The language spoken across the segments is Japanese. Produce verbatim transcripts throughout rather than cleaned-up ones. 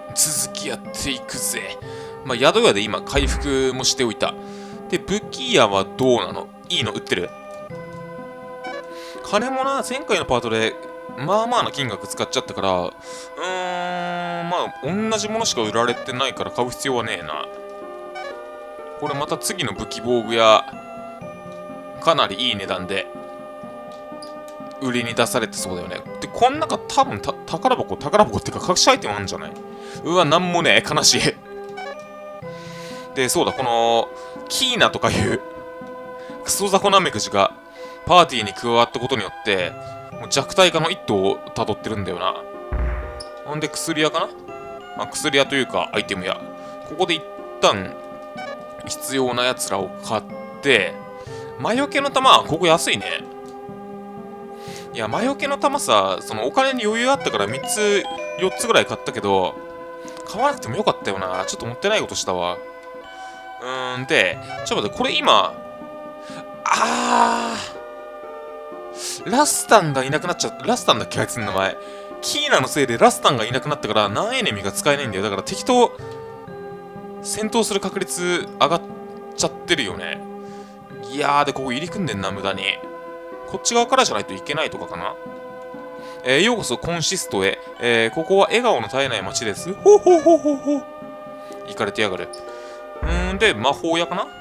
続きやっていくぜ。まあ、宿屋で今回復もしておいた。で、武器屋はどうなの？いいの売ってる？金もな、前回のパートで、まあまあな金額使っちゃったから、うーん、まあ、同じものしか売られてないから買う必要はねえな。これまた次の武器防具屋、かなりいい値段で、売りに出されてそうだよね。で、こん中多分た、宝箱、宝箱っていうか隠しアイテムあるんじゃない？うわ、なんもねえ、悲しい。で、そうだ、この、キーナとかいう、クソザコナメクジが、パーティーに加わったことによって、もう弱体化の一途を辿ってるんだよな。ほんで、薬屋かな？まあ、薬屋というか、アイテム屋。ここで一旦、必要な奴らを買って、魔除けの玉、ここ安いね。いや、魔除けの玉さ、そのお金に余裕あったからみっつ、よっつぐらい買ったけど、買わなくてもよかったよな。ちょっともったいないことしたわ。うーん、で、ちょっと待って、これ今、あー、ラスタンがいなくなっちゃった。ラスタンだっけあいつの名前。キーナのせいでラスタンがいなくなったから、何エネミが使えないんだよ。だから敵と戦闘する確率上がっちゃってるよね。いやー、で、ここ入り組んでんな、無駄に。こっち側からじゃないといけないとかかな。えー、ようこそコンシストへ。えー、ここは笑顔の絶えない街です。ほうほうほうほうほう。行かれてやがる。うーん、で、魔法屋かな？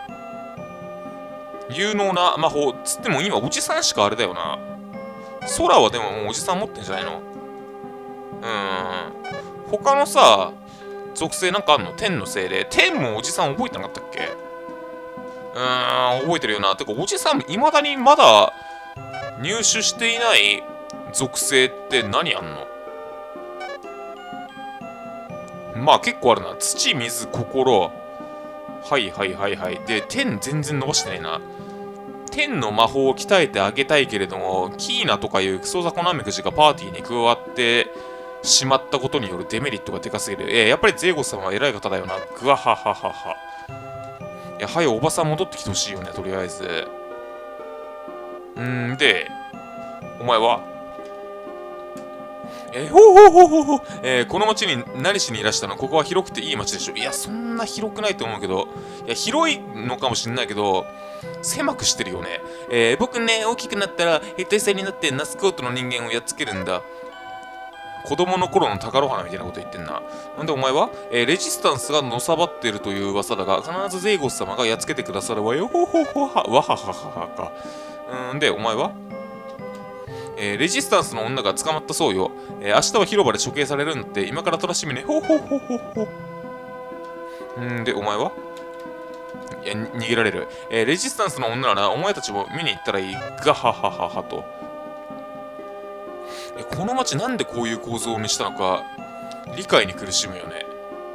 有能な魔法。つっても今、おじさんしかあれだよな。空はでももうおじさん持ってんじゃないの？うーん。他のさ、属性なんかあんの？天の精霊。天もおじさん覚えてなかったっけ？うーん、覚えてるよな。てか、おじさん、未だにまだ入手していない属性って何あんの？まあ結構あるな。土、水、心。はいはいはいはい。で、天全然伸ばしてないな。天の魔法を鍛えてあげたいけれども、キーナとかいうクソザコナメクジがパーティーに加わってしまったことによるデメリットがでかすぎる。えー、やっぱりゼーゴス様は偉い方だよな。グワハハハハ。いや、はよ、おばさん戻ってきてほしいよね、とりあえず。んーで、お前はえー、ほうほうほうほうほう。えー、この町に何しにいらしたの？ここは広くていい町でしょ。いや、そんな広くないと思うけど、いや、広いのかもしんないけど、狭くしてるよね。えー、僕ね、大きくなったら、ヘッド戦になってナスコートの人間をやっつけるんだ。子供の頃の宝花みたいなこと言ってんな。なんでお前は、えー、レジスタンスがのさばってるという噂だが、必ずゼイゴス様がやっつけてくださるわよ。ほほほは、わははははか。うんで、お前はえー、レジスタンスの女が捕まったそうよ。えー、明日は広場で処刑されるんだって、今から楽しみね。ほほほほほ。んで、お前はいや、逃げられる。えー、レジスタンスの女なら、お前たちも見に行ったらいい。ガハハハハと。え、この街なんでこういう構造を見したのか、理解に苦しむよね。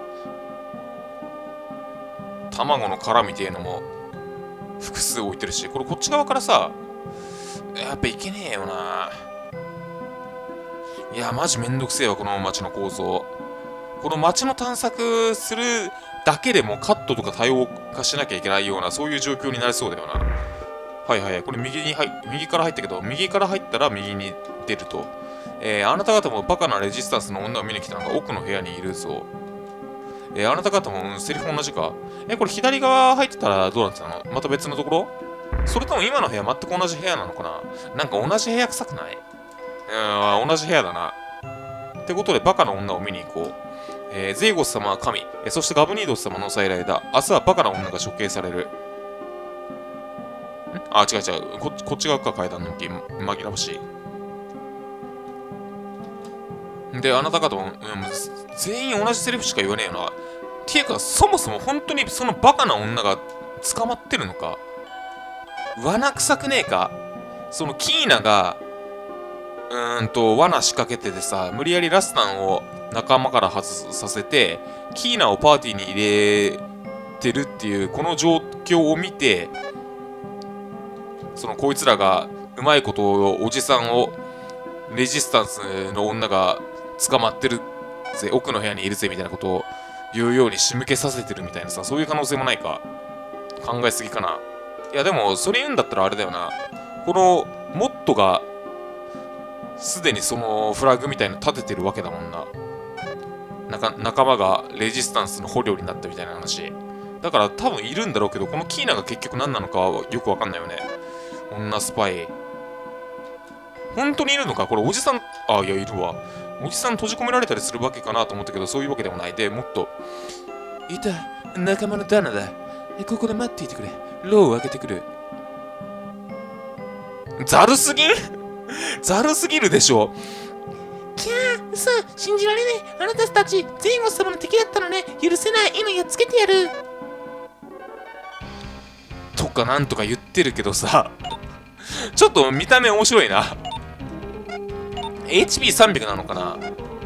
卵の殻みてえのも、複数置いてるし、これこっち側からさ、やっぱいけねえよな。いや、マジめんどくせえわ、この街の構造。この街の探索するだけでもカットとか多様化しなきゃいけないような、そういう状況になりそうだよな。はいはい、これ右に入、右から入ったけど、右から入ったら右に出ると。えー、あなた方もバカなレジスタンスの女を見に来たのが奥の部屋にいるぞ。えー、あなた方も、うん、セリフ同じか。えー、これ左側入ってたらどうなってたの？また別のところ？それとも今の部屋全く同じ部屋なのかな？なんか同じ部屋臭くない？うーん、同じ部屋だな。ってことでバカな女を見に行こう。えー、ゼイゴス様は神、えー、そしてガブニードス様の再来だ。明日はバカな女が処刑される。んあ、違う違う。こ, こっち側か階段の木。紛らわしい。で、あなた方も、うん、全員同じセリフしか言わねえよな。ていうか、そもそも本当にそのバカな女が捕まってるのか？罠臭くねえか？そのキーナが、うーんと、罠仕掛けててさ、無理やりラスタンを仲間から外させて、キーナをパーティーに入れてるっていう、この状況を見て、そのこいつらがうまいことを、おじさんを、レジスタンスの女が捕まってるぜ、奥の部屋にいるぜ、みたいなことを言うように仕向けさせてるみたいなさ、そういう可能性もないか？考えすぎかな。いやでも、それ言うんだったらあれだよな。この、モットが、すでにそのフラグみたいの立ててるわけだもんな。 なか仲間がレジスタンスの捕虜になったみたいな話。だから多分いるんだろうけど、このキーナが結局何なのかはよくわかんないよね。女スパイ。本当にいるのかこれおじさん、あ、いや、いるわ。おじさん閉じ込められたりするわけかなと思ったけど、そういうわけでもない。で、もっと。いた、仲間のダナだ。ここで待っていてくれ。ローを開けてくる。ざるすぎんざるすぎるでしょ。 キャー、嘘、信じられない。あなたたち、前後様の敵だったのね。許せない。今やっつけてやる。 とかなんとか言ってるけどさ、ちょっと見た目面白いな。エイチピーさんびゃく なのかな。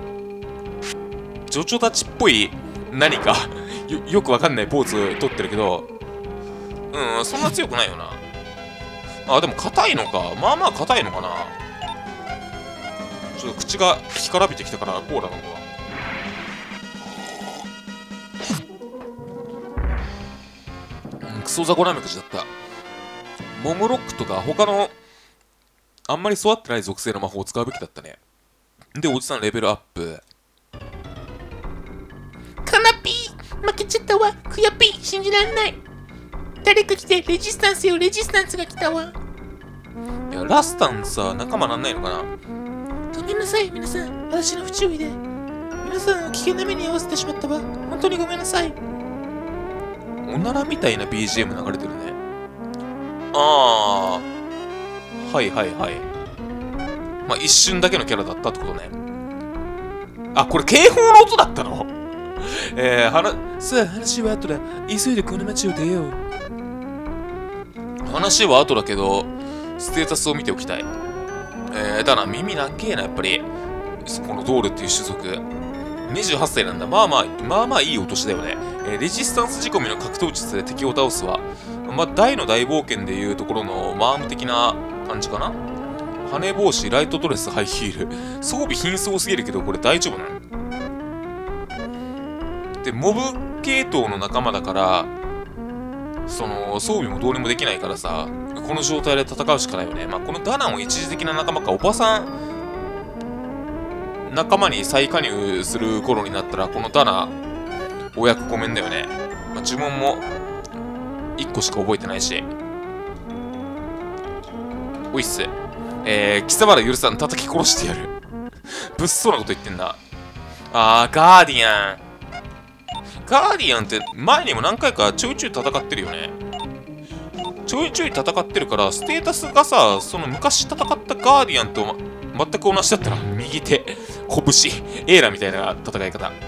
ジョジョたちっぽい何かよ、よくわかんないポーズ取ってるけど、うん、そんな強くないよな。あ、でも硬いのか。まあまあ硬いのかな。ちょっと口が干からびてきたからコーラ飲むわ。うん、クソザコラメ口だった。モムロックとか他のあんまり育ってない属性の魔法を使うべきだったね。で、おじさんレベルアップ。 カナピー、負けちゃったわ。クヤピー、信じられない。誰か来て、レジスタンスよ、レジスタンスが来たわ。 いや、ラスタンさ、仲間なんないのかな。 ごめんなさい、皆さん。私の不注意で。皆さんを危険な目に遭わせてしまったわ。本当にごめんなさい。 おならみたいな ビージーエム 流れてるね。あー。はいはいはい。まあ、一瞬だけのキャラだったってことね。あ、これ警報の音だったのえー、はな、さあ、話は後だ。急いでこの街を出よう。話は後だけど、ステータスを見ておきたい。えー、だな、耳なっけえな、やっぱり。このドールっていう種族。にじゅうはっさいなんだ。まあまあ、まあまあいいお年だよね。えー、レジスタンス仕込みの格闘術で敵を倒すわ。まあ、大の大冒険でいうところのマーム的な感じかな。羽帽子、ライトドレス、ハイヒール。装備貧相すぎるけど、これ大丈夫なの？で、モブ系統の仲間だから、その、装備もどうにもできないからさ、この状態で戦うしかないよね。まあ、このダナも一時的な仲間か、おばさん、仲間に再加入する頃になったら、このダナ、お役御免だよね。まあ、呪文も、いっこしか覚えてないし。おいっす。えー、貴様ら許さん、叩き殺してやる。物騒なこと言ってんだ。あー、ガーディアン。ガーディアンって前にも何回かちょいちょい戦ってるよね。ちょいちょい戦ってるから、ステータスがさ、その昔戦ったガーディアンと、ま、全く同じだったら、右手、拳、エーラみたいな戦い方。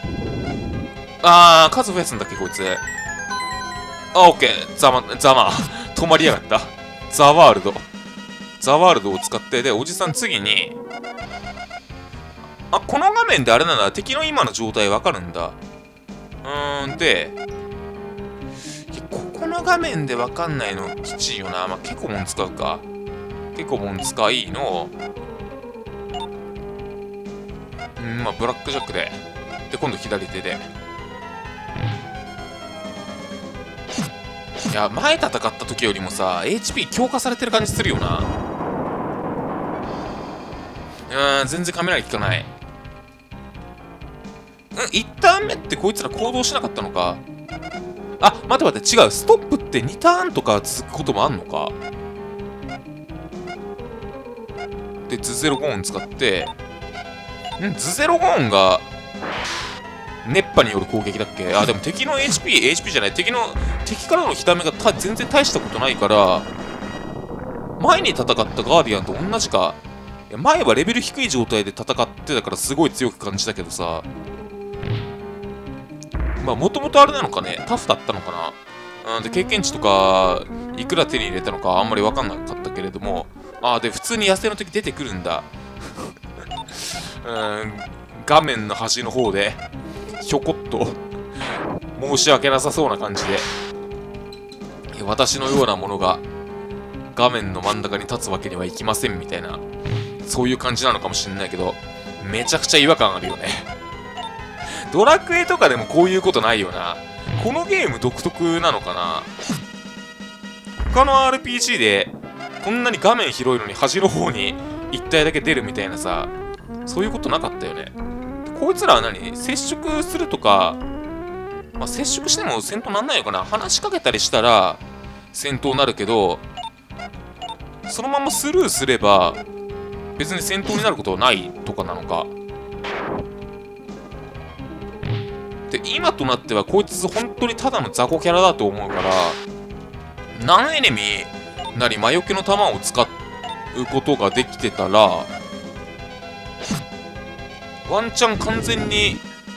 あー、数増やすんだっけ、こいつ。あ、オッケー。ザマ、ザマ。止まりやがった。ザワールド。ザワールドを使って、で、おじさん次に、あ、この画面であれなんだ。敵の今の状態わかるんだ。うーん、で、ここの画面でわかんないのきちいよな。まあ、ケコモン使うか。ケコモン使いの、うん、まあ、ブラックジャックで。で、今度左手で。いや、前戦った時よりもさ、エイチピー 強化されてる感じするよな。うーん、全然雷効かない。うん、いちターン目ってこいつら行動しなかったのか。あ、待って待って、違う。ストップってにターンとか続くこともあんのか。で、ズゼロゴーン使って、んズゼロゴーンが、熱波による攻撃だっけ。あ、でも敵の エイチピー、エイチピー じゃない、敵の、敵からの火ダメがた全然大したことないから、前に戦ったガーディアンと同じか。いや前はレベル低い状態で戦ってたからすごい強く感じたけどさ、まあ、もともとあれなのかね、タフだったのかな。うん、で、経験値とか、いくら手に入れたのかあんまり分かんなかったけれども、ああ、で、普通に野生の時出てくるんだ。うん、画面の端の方で、ひょこっと、申し訳なさそうな感じで、いや私のようなものが、画面の真ん中に立つわけにはいきませんみたいな、そういう感じなのかもしれないけど、めちゃくちゃ違和感あるよね。ドラクエとかでもこういうことないよな。このゲーム独特なのかな。他の アールピージー でこんなに画面広いのに端の方に一体だけ出るみたいなさ、そういうことなかったよね。 こいつらは何接触するとか、まあ、接触しても戦闘なんないのかな。話しかけたりしたら戦闘になるけど、そのままスルーすれば別に戦闘になることはないとかなのか。で、今となってはこいつ本当にただの雑魚キャラだと思うから、ナンエネミーなり魔除けの弾を使うことができてたら、ワンチャン完全に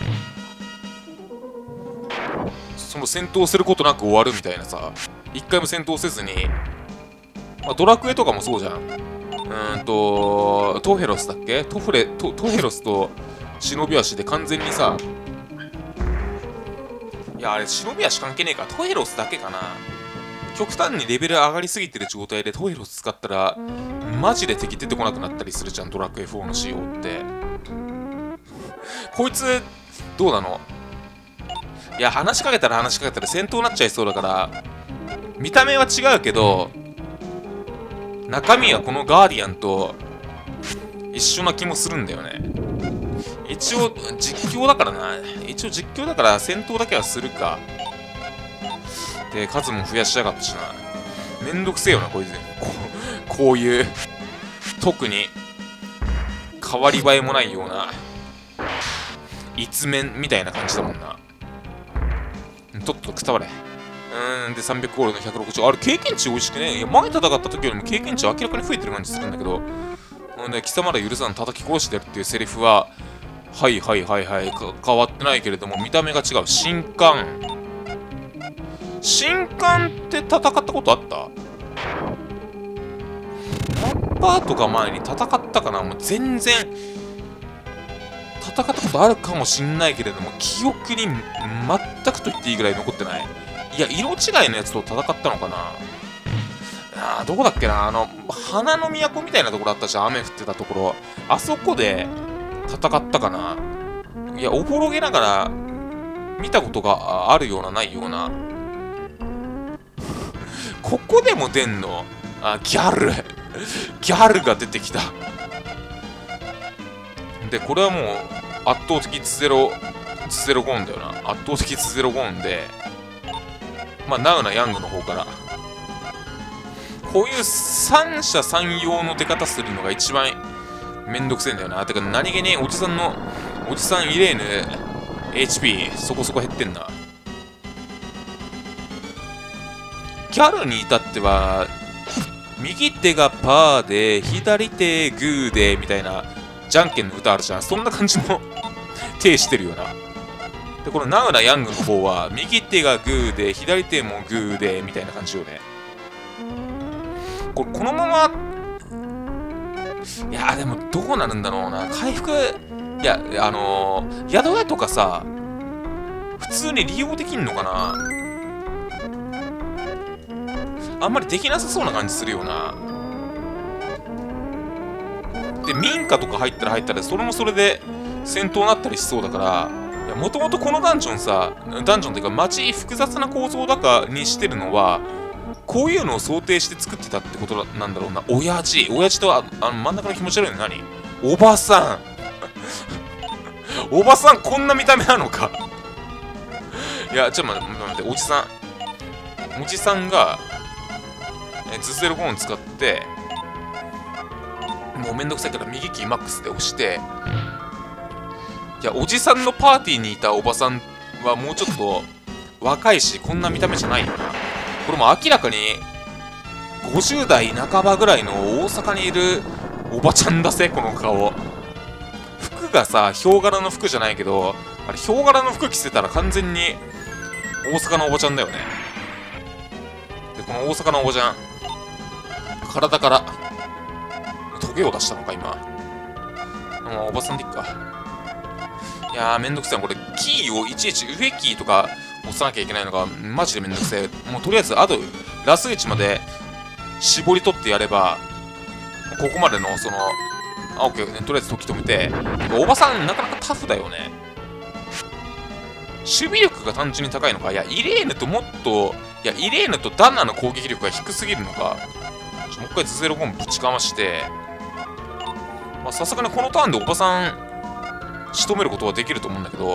その戦闘することなく終わるみたいなさ、一回も戦闘せずに、まあ、ドラクエとかもそうじゃん。うーんとトヘロスだっけ、トフレ ト, トヘロスと忍び足で完全にさ、いやあれ忍び足関係ねえか、トヘロスだけかな。極端にレベル上がりすぎてる状態でトヘロス使ったらマジで敵出てこなくなったりするじゃん、ドラクエフォーの仕様って。こいつどうなの。いや、話しかけたら話しかけたら戦闘になっちゃいそうだから、見た目は違うけど中身はこのガーディアンと一緒な気もするんだよね。一応実況だからな、一応実況だから戦闘だけはするか。で、数も増やしやがったしな。めんどくせえよなこいつ。こう、こういう特に変わり映えもないような一面みたいな感じだもんな。とっととくたばれ。うーん、でさんびゃくゴールドのひゃくろくじゅう。あれ経験値美味しくね。いや、前戦った時よりも経験値明らかに増えてる感じするんだけど、うんで、貴様ら許さん叩き殺してるっていうセリフははいはいはいはいか変わってないけれども、見た目が違う。新刊新刊って戦ったことあった？マッパーとか前に戦ったかな。もう全然戦ったことあるかもしんないけれども、記憶に全くと言っていいぐらい残ってない。いや、色違いのやつと戦ったのかな。あー、どこだっけな。あの花の都みたいなところあったじゃん、雨降ってたところ。あそこで戦ったかな。いや、おぼろげながら見たことがあるようなないような。ここでも出んの？あ、ギャルギャルが出てきた。で、これはもう圧倒的ツゼロツゼロゴーンだよな。圧倒的ツゼロゴーンで、まあナウなヤングの方からこういう三者三様の出方するのが一番めんどくせえんだよな。てか何気におじさんのおじさんイレーヌ エイチピー そこそこ減ってんな。ギャルに至っては右手がパーで左手グーでみたいなじゃんけんの歌あるじゃん。そんな感じの手してるよな。で、このナウなヤングの方は右手がグーで左手もグーでみたいな感じよね。これこのまま、いやでもどうなるんだろうな。回復、いやあのー、宿屋とかさ普通に利用できんのかな。あんまりできなさそうな感じするよな。で、民家とか入ったら入ったらそれもそれで戦闘になったりしそうだから、もともとこのダンジョンさ、ダンジョンっていうか街複雑な構造だかにしてるのはこういうのを想定して作ってたってことなんだろうな。親父親父とああの真ん中の気持ち悪いの何？おばさんおばさんこんな見た目なのかいや、ちょっと待って待って、おじさんおじさんがえズゼロゴーン使ってもうめんどくさいから右キーマックスで押して、いや、おじさんのパーティーにいたおばさんはもうちょっと若いしこんな見た目じゃないよな。これも明らかにごじゅう代半ばぐらいの大阪にいるおばちゃんだぜ、この顔。服がさ、ヒョウ柄の服じゃないけど、あれヒョウ柄の服着せたら完全に大阪のおばちゃんだよね。で、この大阪のおばちゃん体からトゲを出したのか今。もうおばさんでいっか。いやー、めんどくさい。これキーをいちいち上キーとか押さなきゃいけないのがマジでめんどくせえ。もうとりあえずあとラスイチまで絞り取ってやればここまでのそのあ、オッケー、ね、とりあえず時止めて。おばさんなかなかタフだよね。守備力が単純に高いのか。いや、イレーヌともっと、いや、イレーヌとダンナの攻撃力が低すぎるのか。ちょもう一回ズゼロゴンぶちかまして、まあさすがにこのターンでおばさん仕留めることはできると思うんだけど、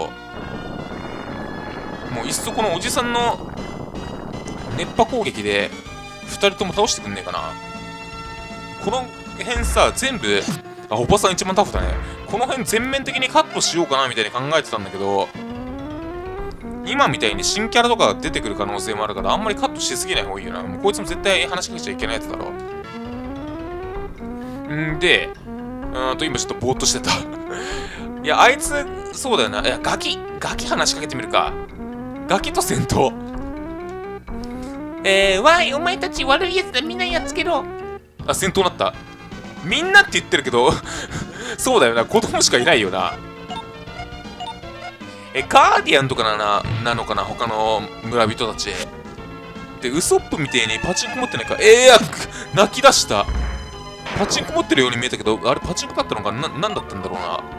もういっそこのおじさんの熱波攻撃でふたりとも倒してくんねえかな。この辺さ、全部、あ、おばさん一番タフだね。この辺全面的にカットしようかなみたいに考えてたんだけど、今みたいに新キャラとかが出てくる可能性もあるから、あんまりカットしすぎない方がいいよな。もうこいつも絶対話しかけちゃいけないやつだろ。んで、うーんと今ちょっとぼーっとしてた。いや、あいつ、そうだよな。いや、ガキ、ガキ話しかけてみるか。ガキと戦闘。 えー、わい、お前たち悪いやつだ、みんなやっつけろ。 あ、戦闘なった。みんなって言ってるけど、そうだよな。子供しかいないよな。え、ガーディアンとかな、な、なのかな他の村人たち。で、ウソップみてえにパチンコ持ってないか。えー、泣き出した。パチンコ持ってるように見えたけど、あれパチンコだったのかな、なんだったんだろうな。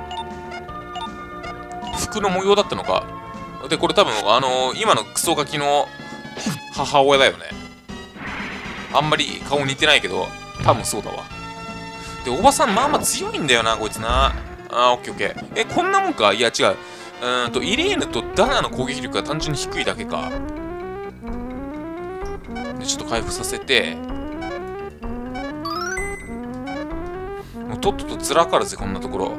服の模様だったのか。で、これ多分、あのー、今のクソガキの母親だよね。あんまり顔似てないけど、多分そうだわ。で、おばさんまあまあ強いんだよな、こいつな。あー、オッケーオッケー。え、こんなもんか。いや、違う。うーんと、イレーヌとダナの攻撃力が単純に低いだけか。で、ちょっと回復させて。もうとっととずらかるぜ、こんなところ。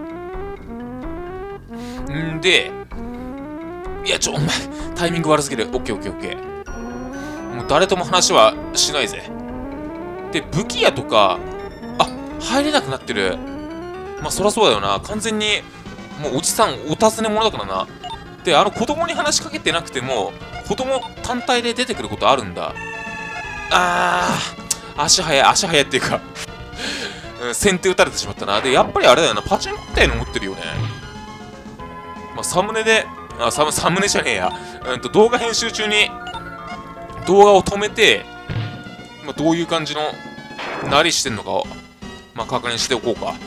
んで、いや、ちょ、お前、タイミング悪すぎる。オッケーオッケーオッケー。もう誰とも話はしないぜ。で、武器屋とか、あ、入れなくなってる。まあ、そりゃそうだよな。完全に、もうおじさん、お尋ね者だからな。で、あの子供に話しかけてなくても、子供単体で出てくることあるんだ。あー、足早い、足早いっていうか、うん、先手打たれてしまったな。で、やっぱりあれだよな、パチンコみたいの持ってるよね。まあ、サムネで、あ、サム、サムネじゃねえや。うんと、動画編集中に、動画を止めて、まあ、どういう感じの、なりしてんのかを、まあ、確認しておこうか。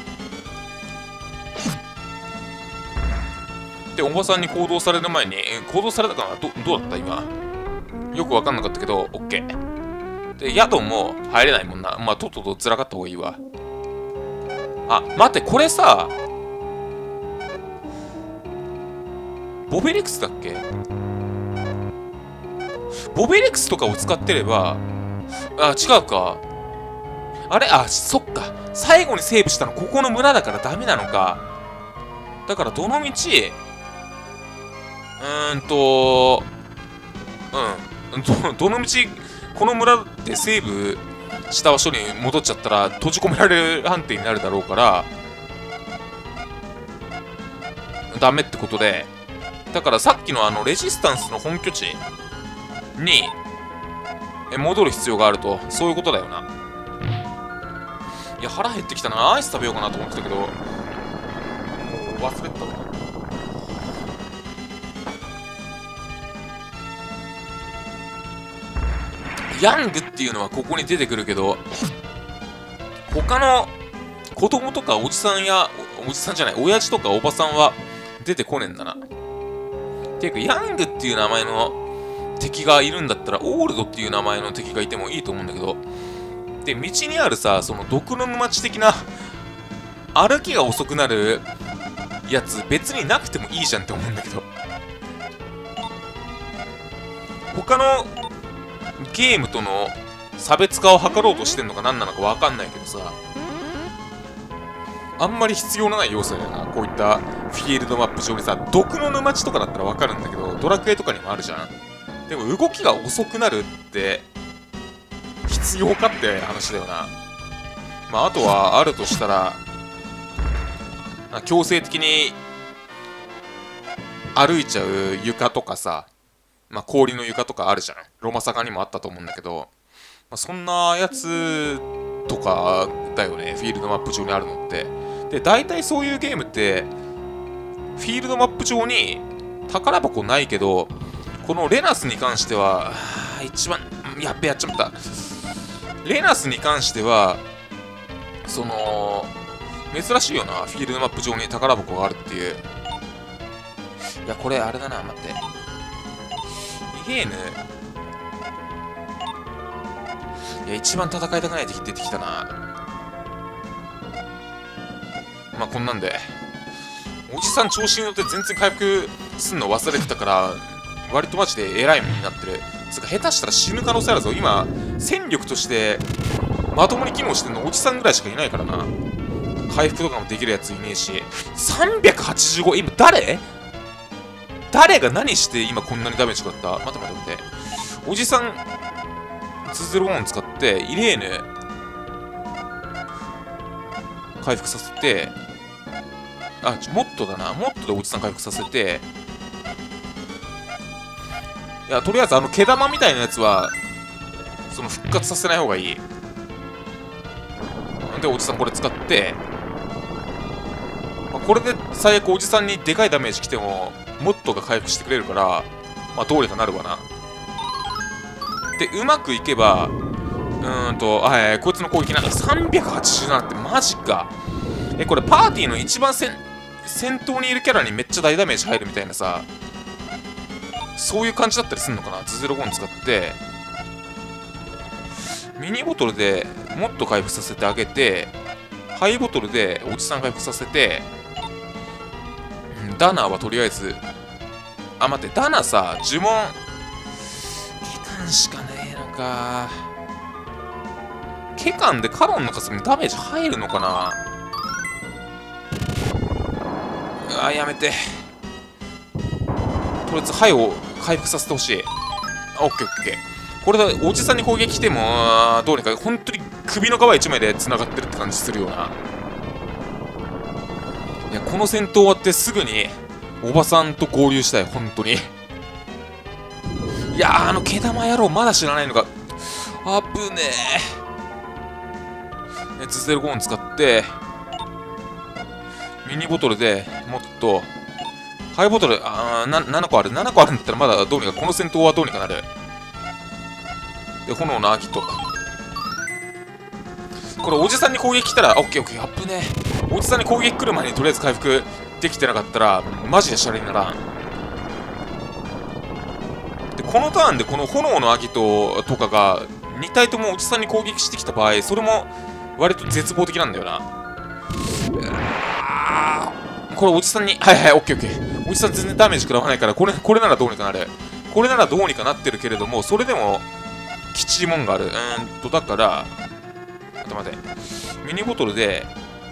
で、おばさんに行動される前に、え行動されたかな、ど、どうだった今。よくわかんなかったけど、オッケー。で、宿も入れないもんな。まあ、とっととずらかった方がいいわ。あ、待って、これさ、ボベレクスだっけ？ボベレクスとかを使ってれば、あ、違うか。あれ、あ、そっか。最後にセーブしたのここの村だからダメなのか。だからどの道、うーんと、うん。ど、どの道、この村でセーブした場所に戻っちゃったら閉じ込められる判定になるだろうから、ダメってことで、だからさっきのあのレジスタンスの本拠地に戻る必要があると、そういうことだよな。いや、腹減ってきたな。アイス食べようかなと思ってたけど、もう忘れてたわ。ヤングっていうのはここに出てくるけど、他の子供とかおじさんや、おじさんじゃない、親父とかおばさんは出てこねえんだな。ていうか、ヤングっていう名前の敵がいるんだったら、オールドっていう名前の敵がいてもいいと思うんだけど、で、道にあるさ、その毒の沼地的な、歩きが遅くなるやつ、別になくてもいいじゃんって思うんだけど。他のゲームとの差別化を図ろうとしてんのか何なのかわかんないけどさ、あんまり必要のない要素だよな。こういったフィールドマップ上にさ、毒の沼地とかだったらわかるんだけど、ドラクエとかにもあるじゃん。でも動きが遅くなるって必要かって話だよな。まああとはあるとしたら、強制的に歩いちゃう床とかさ、まあ氷の床とかあるじゃん。ロマサガにもあったと思うんだけど、まあ、そんなやつとかだよね、フィールドマップ上にあるのって。で、大体そういうゲームって、フィールドマップ上に宝箱ないけど、このレナスに関しては、一番、やっべ、やっちまった。レナスに関しては、その、珍しいよな、フィールドマップ上に宝箱があるっていう。いや、これあれだな、待って。イゲーヌ。いや、一番戦いたくない敵出てきたな。まあ、こんなんで。 おじさん調子に乗って全然回復すんの忘れてたから、割とマジで偉い目になってる。つうか下手したら死ぬ可能性あるぞ。今戦力としてまともに機能してるのおじさんぐらいしかいないからな。回復とかもできるやついねえし。さんびゃくはちじゅうご、今誰誰が何して今こんなにダメージ食らった。待って待って待って。おじさんにひゃくいち使ってイレーヌ回復させて、あ、モッドだな。モッドでおじさん回復させて、いや、とりあえずあの毛玉みたいなやつはその復活させない方がいい。でおじさんこれ使って、まあ、これで最悪おじさんにでかいダメージ来てもモッドが回復してくれるから、まあどうにかなるわな。でうまくいけば、うーんと、はい、こいつの攻撃なんかさんびゃくはちじゅうななってマジか。え、これパーティーの一番先先頭にいるキャラにめっちゃ大ダメージ入るみたいなさ、そういう感じだったりするのかな。ズゼロご使ってミニボトルでもっと回復させてあげて、ハイボトルでおじさん回復させて、ダナーはとりあえず、あ、待って、ダナさ、呪文ケカンしかねえのか。ケカンでカロンの霞にダメージ入るのかな。あ、やめて。とりあえずハイを回復させてほしい。あ、オッケーオッケー。これでおじさんに攻撃来てもどうにか本当に首の皮一枚で繋がってるって感じするような。いや、この戦闘終わってすぐにおばさんと合流したい。本当に。いやー、あの毛玉野郎まだ知らないのか。あぶねえ。ズゼロご使ってミニボトルでもっとハイボトル、あーなななこある。ななこあるんだったらまだどうにか、この戦闘はどうにかなる。で、炎のアギト。これ、おじさんに攻撃来たら、オッケーオッケー、アップね。おじさんに攻撃来る前にとりあえず回復できてなかったら、マジでシャレにならん。で、このターンでこの炎のアギトとかが、に体ともおじさんに攻撃してきた場合、それも割と絶望的なんだよな。これ、おじさんに、はいはい、オッケーオッケー。おじさん全然ダメージ食らわないから、これ、これならどうにかなる。これならどうにかなってるけれども、それでも、きちいもんがある。うーんと、だから、待って待って。ミニボトルで、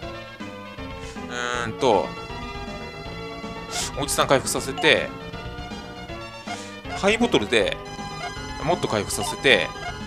うーんと、おじさん回復させて、ハイボトルでもっと回復させて、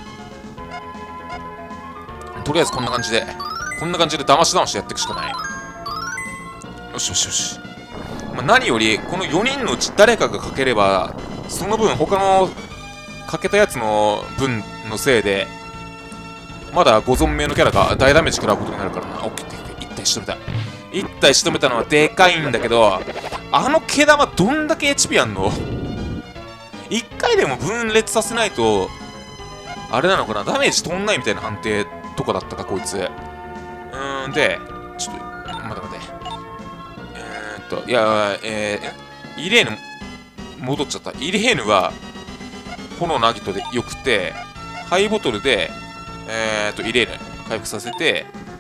とりあえずこんな感じで、こんな感じでだましだましやっていくしかない。よしよしよし。まあ、何より、このよにんのうち誰かがかければ、その分他のかけたやつの分のせいで、まだご存命のキャラが大ダメージ食らうことになるからな。オッケーオッケー。一体仕留めた。一体仕留めたのはでかいんだけど、あの毛玉どんだけ エイチピー あんの？一回でも分裂させないと、あれなのかな、ダメージ飛んないみたいな判定とかだったか、こいつ。うーん、で、ちょっと、待って待って。えーっと、いや、えー、イレーヌ、戻っちゃった。イレーヌは、炎のアギトでよくて、ハイボトルで、えーっと、イレーヌ、回復させて、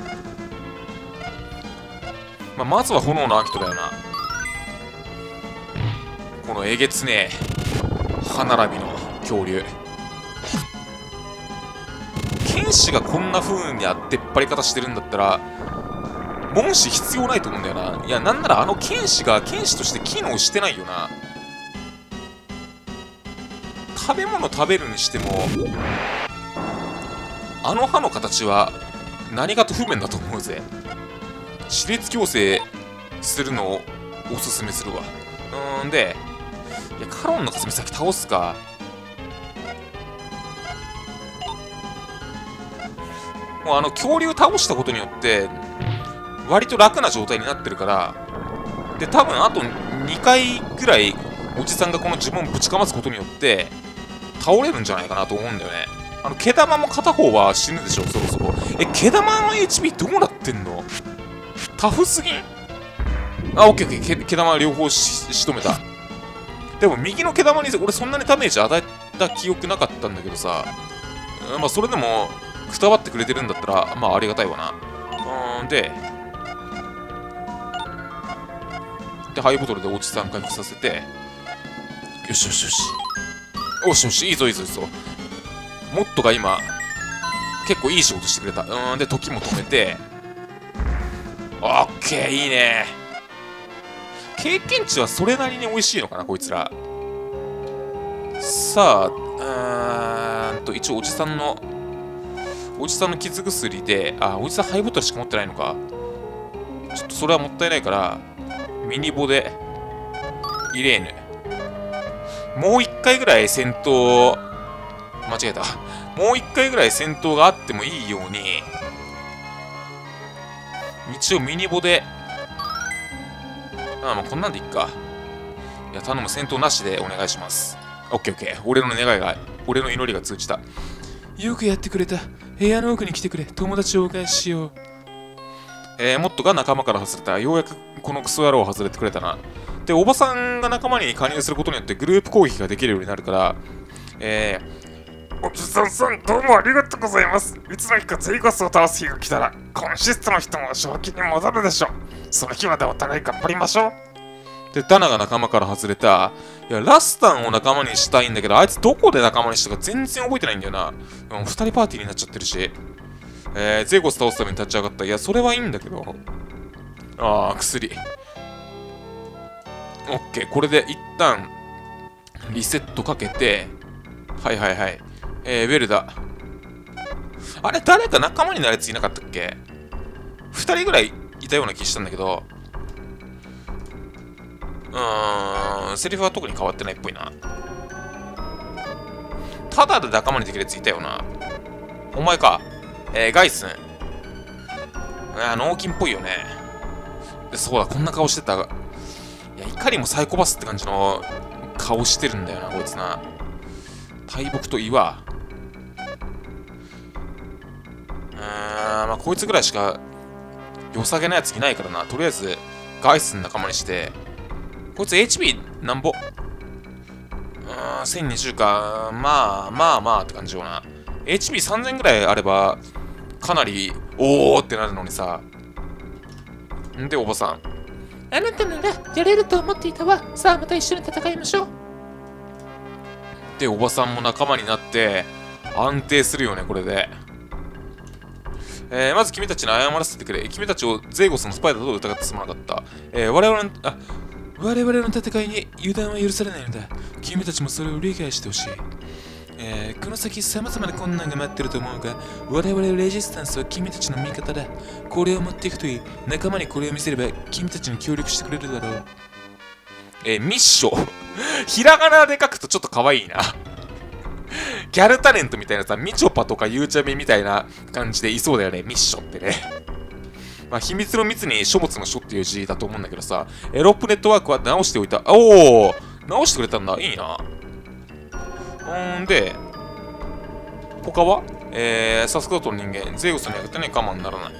まあ、まずは炎のアギトだよな。このえげつねえ、歯並びの恐竜。剣士がこんな風に出っ張り方してるんだったら、紋子必要ないと思うんだよな。いや、なんならあの剣士が剣士として機能してないよな。食べ物食べるにしても、あの歯の形は何かと不便だと思うぜ。歯列矯正するのをおすすめするわ。うーんで、いや、カロンの霞先倒すか。もうあの恐竜倒したことによって割と楽な状態になってるから、で多分あとにかいぐらいおじさんがこの呪文ぶちかますことによって倒れるんじゃないかなと思うんだよね。あの毛玉も片方は死ぬでしょ、そろそろ。え、毛玉の エイチピー どうなってんの？タフすぎん？あ、オッケーオッケー。毛玉両方し仕留めた。でも右の毛玉に俺そんなにダメージ与えた記憶なかったんだけどさ、まあそれでもくたばってくれてるんだったらまあありがたいわな。うーんで、 で、ハイボトルでおじさん回復させて、よしよしよし。よしよし、いいぞいいぞいいぞ。モットが今、結構いい仕事してくれた。うーん、で、時も止めて、オッケー、いいね。経験値はそれなりに美味しいのかな、こいつら。さあ、うーんと、一応おじさんの、おじさんの傷薬で、あ、おじさんハイボトルしか持ってないのか。ちょっとそれはもったいないから、ミニボで、イレーヌ。もう一回ぐらい戦闘、間違えた。もう一回ぐらい戦闘があってもいいように、一応ミニボで、ああ、もうこんなんでいっか。いや、頼む、戦闘なしでお願いします。オッケーオッケー。俺の願いが、俺の祈りが通じた。 よくやってくれた。部屋の奥に来てくれ。友達をお返ししよう。 えー、モットが仲間から外れた。ようやくこのクソ野郎を外れてくれたな。で、おばさんが仲間に加入することによってグループ攻撃ができるようになるから、えー、おじさんさん、どうもありがとうございます。いつの日かゼイゴスを倒す日が来たら、コンシストの人も正気に戻るでしょう。その日までお互い頑張りましょう。で、ダナが仲間から外れた。いや、ラスタンを仲間にしたいんだけど、あいつどこで仲間にしたか全然覚えてないんだよな。もう二人パーティーになっちゃってるし。えー、ゼイゴス倒すために立ち上がった。いや、それはいいんだけど。あー、薬。オッケー、これで一旦、リセットかけて、はいはいはい。えー、ウェルダ。あれ、誰か仲間になるやついなかったっけ？二人ぐらいいたような気したんだけど、うーん、セリフは特に変わってないっぽいな。ただで仲間にできるやついたよな。お前か。えー、ガイスン。あー、脳筋っぽいよね。そうだ、こんな顔してた。いや、いかにもサイコパスって感じの顔してるんだよな、こいつな。大木と岩。うーん、まあ、こいつぐらいしか良さげなやついないからな。とりあえず、ガイスン仲間にして、こいつ エイチピー なんぼ？うーん、せんにじゅうか。まあまあまあって感じよな。エイチピーさんぜん ぐらいあれば、かなり、おーってなるのにさ。んで、おばさん。 あなたならやれると思っていたわ。さあまた一緒に戦いましょう。 で、おばさんも仲間になって、安定するよね、これで。えー、まず君たちに謝らせてくれ。君たちをゼイゴスのスパイだと疑ってすまなかった。えー、我々の、あ、我々の戦いに油断は許されないのだ。君たちもそれを理解してほしい。えー、この先様々な困難が待ってると思うが、我々レジスタンスは君たちの味方だ。これを持っていくといい。仲間にこれを見せれば君たちに協力してくれるだろう。えー、ミッション。ひらがなで書くとちょっと可愛いな。ギャルタレントみたいなさ、みちょぱとかゆうちゃみみたいな感じでいそうだよね、ミッションってね。まあ、秘密の密に書物の書っていう字だと思うんだけどさ、エロップネットワークは直しておいた。おー、直してくれたんだ。いいな。んで、他はえー、サスクロトの人間、ゼウスの役ってね、我慢ならない。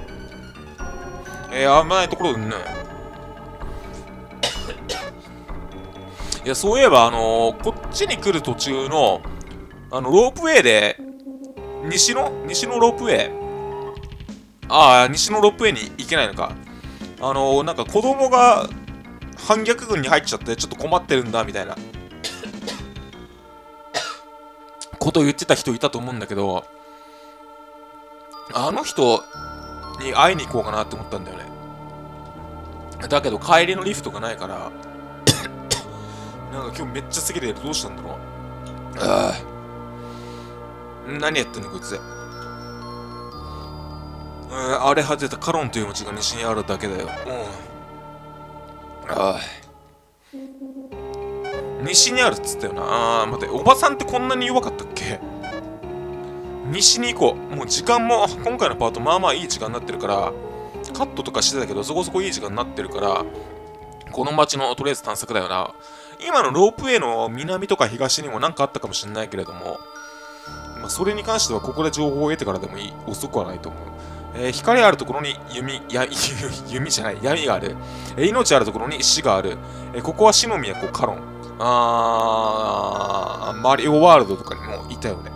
えー、危ないところうんぬん。いや、そういえば、あのー、こっちに来る途中の、あの、ロープウェイで、西の西のロープウェイ。ああ、西のロープウェイに行けないのか。あのー、なんか子供が反逆軍に入っちゃってちょっと困ってるんだ、みたいな。ことを言ってた人いたと思うんだけど、あの人に会いに行こうかなって思ったんだよね。だけど帰りのリフトがないからなんか今日めっちゃ過ぎてる。どうしたんだろう。ああ、何やってんのこいつ。うん、荒れ果てたカロンという町が西にあるだけだよ。うん。ああ、西にあるっつったよな。ああ、待って、おばさんってこんなに弱かったっけ？西に行こう。もう時間も、今回のパートまあまあいい時間になってるから、カットとかしてたけど、そこそこいい時間になってるから、この街のとりあえず探索だよな。今のロープウェイの南とか東にもなんかあったかもしれないけれども、まあ、それに関してはここで情報を得てからでもいい。遅くはないと思う。えー、光あるところに弓、や、弓じゃない、闇がある。えー、命あるところに死がある。えー、ここは死の都カロン。あー、マリオワールドとかにもいたよね。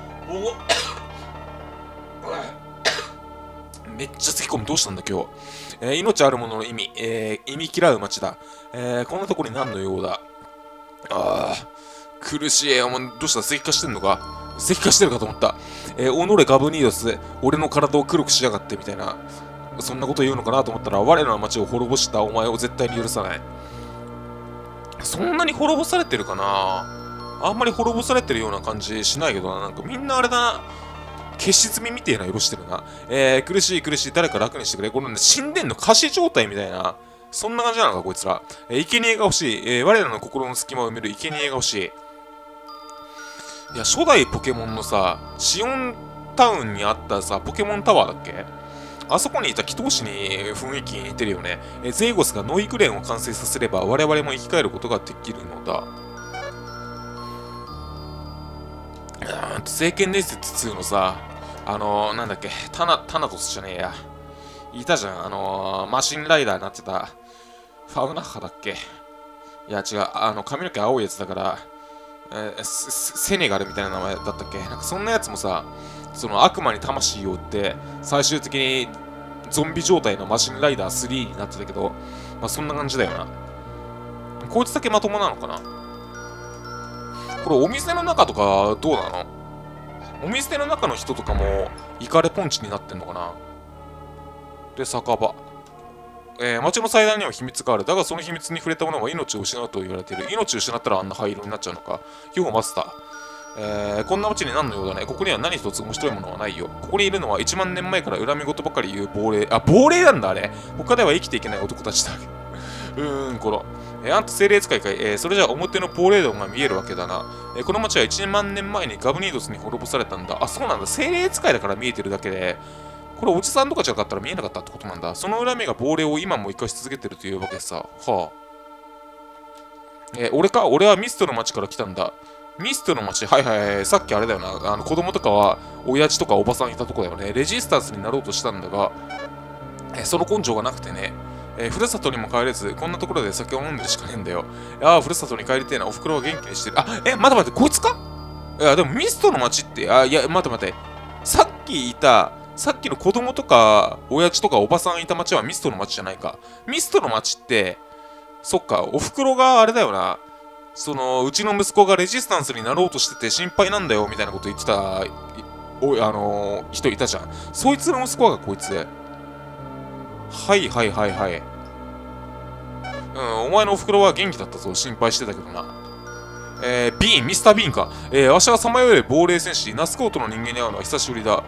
おめっちゃ咳込む。どうしたんだ今日。 えー、命あるものの意味、えー、意味嫌う街だ。えー、こんなとこに何の用だ。ああ、苦しい。お前、どうした石化してんのか石化してるかと思った。えー、おのれガブニードス、俺の体を黒くしやがって、みたいな。そんなこと言うのかなと思ったら、我らの町を滅ぼしたお前を絶対に許さない。そんなに滅ぼされてるかな。あんまり滅ぼされてるような感じしないけどな。なんかみんなあれだな。消し積みみてえな色してるな。えー、苦しい苦しい。誰か楽にしてくれ。この、ね、死んでんの仮死状態みたいな。そんな感じなのか、こいつら。えー、生贄が欲しい。えー、我らの心の隙間を埋める生贄が欲しい。いや、初代ポケモンのさ、シオンタウンにあったさ、ポケモンタワーだっけ？あそこにいた祈祷師に雰囲気に似てるよね。えゼイゴスがノイグレンを完成させれば我々も生き返ることができるのだ。聖剣伝説ツーのさ、あのー、なんだっけ、タナ、タナトスじゃねえや。いたじゃん、あのー、マシンライダーになってた、ファウナッハだっけ。いや違う、あの、髪の毛青いやつだから、えー、セネガルみたいな名前だったっけ。なんかそんなやつもさ、その悪魔に魂を売って最終的にゾンビ状態のマシンライダースリーになってたけど、まあそんな感じだよな。こいつだけまともなのかな。これお店の中とかどうなの？お店の中の人とかもイカレポンチになってんのかな。で、酒場。えー、町の祭壇には秘密がある。だがその秘密に触れた者は命を失うと言われている。命を失ったらあんな灰色になっちゃうのか。ようマスター。えー、こんな町に何の用だね。ここには何一つ面白いものはないよ。ここにいるのはいちまんねんまえから恨み事ばかり言う亡霊。あ、亡霊なんだあれ。他では生きていけない男たちだ。うーん、この。えー、あんた精霊使いかい。えー、それじゃあ表の亡霊道が見えるわけだな。えー、この町はいちまんねんまえにガブニードスに滅ぼされたんだ。あ、そうなんだ。精霊使いだから見えてるだけで、これおじさんとかじゃなかったら見えなかったってことなんだ。その恨みが亡霊を今も生かし続けてるというわけさ。はあ。えー、俺か俺はミストの町から来たんだ。ミストの町、はいはいはい、さっきあれだよな、あの子供とかは、親父とかおばさんいたとこだよね。レジスタンスになろうとしたんだが、えその根性がなくてね、えー、ふるさとにも帰れず、こんなところで酒を飲んでるしかねえんだよ。ああ、ふるさとに帰りてえな、おふくろは元気にしてる。あ、え、待って待って、こいつか？いや、でもミストの町って、あ、いや、待って待って、さっきいた、さっきの子供とか、親父とかおばさんいた町はミストの町じゃないか。ミストの町って、そっか、おふくろがあれだよな。その、うちの息子がレジスタンスになろうとしてて心配なんだよ、みたいなこと言ってた、おい、あのー、人いたじゃん。そいつの息子がこいつ。はいはいはいはい。うん、お前のおふくろは元気だったぞ。心配してたけどな。えー、ビーン、ミスタービーンか。えー、わしはさまよえる亡霊戦士、ナスコートの人間に会うのは久しぶりだ。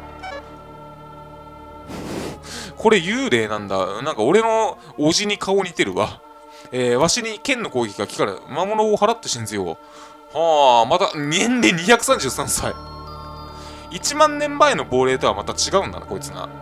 これ幽霊なんだ。なんか俺のおじに顔似てるわ。えー、わしに剣の攻撃が効かぬ。魔物を払って信ぜよう。はあ、また、年齢にひゃくさんじゅうさんさい。いちまんねんまえの亡霊とはまた違うんだな、こいつな。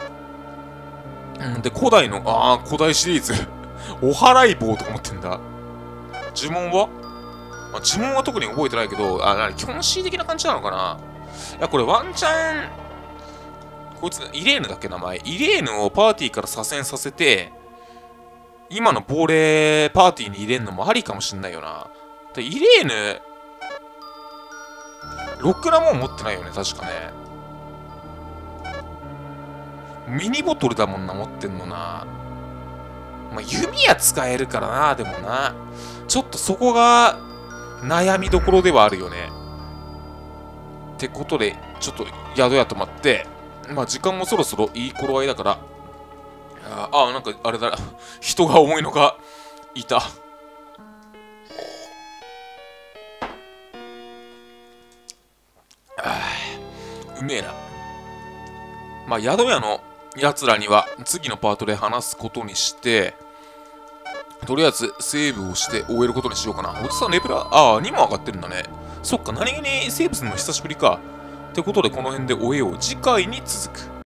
うん、で、古代の、ああ、古代シリーズ。お祓い棒とか持ってんだ。呪文は、まあ、呪文は特に覚えてないけど、あ、なに、キョンシー的な感じなのかな。いや、これワンチャン、こいつ、イレーヌだっけ、名前。イレーヌをパーティーから左遷させて、今の亡霊パーティーに入れるのもありかもしんないよな。で、イレーヌ、ろくなもん持ってないよね、確かね。ミニボトルだもんな、持ってんのな。まあ、弓矢使えるからな、でもな。ちょっとそこが悩みどころではあるよね。ってことで、ちょっと宿屋泊まって、まあ時間もそろそろいい頃合いだから、ああ、なんかあれだ、人が重いのがいた。あうめえな。まあ宿屋のやつらには次のパートで話すことにして、とりあえずセーブをして終えることにしようかな。おじさんレベルは、ああ、にも上がってるんだね。そっか、何気にセーブするの久しぶりか。ってことでこの辺で終えよう。次回に続く。